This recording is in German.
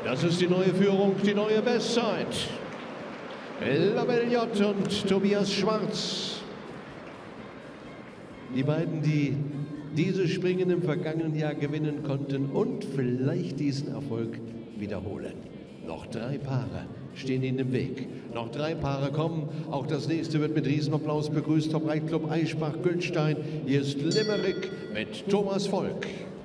Das ist die neue Führung, die neue Bestzeit. Labelle J und Tobias Schwarz. Die beiden, die dieses Springen im vergangenen Jahr gewinnen konnten und vielleicht diesen Erfolg wiederholen. Noch 3 Paare stehen ihnen im Weg. Noch 3 Paare kommen. Auch das nächste wird mit Riesenapplaus begrüßt vom Reitclub Eichbach-Gültstein. Hier ist Limerick mit Thomas Volk.